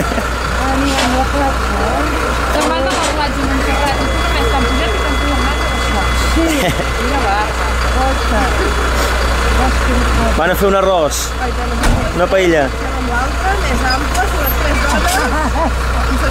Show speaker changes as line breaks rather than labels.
Anirem a platja.
Te'n vas a la platja amb Montserrat i tu només t'han pujat i t'han pujat més a això.
Sí.
Mira barba.
Van a fer un arròs. Una paella.
Amb l'altra, més ample, són les 3 dones.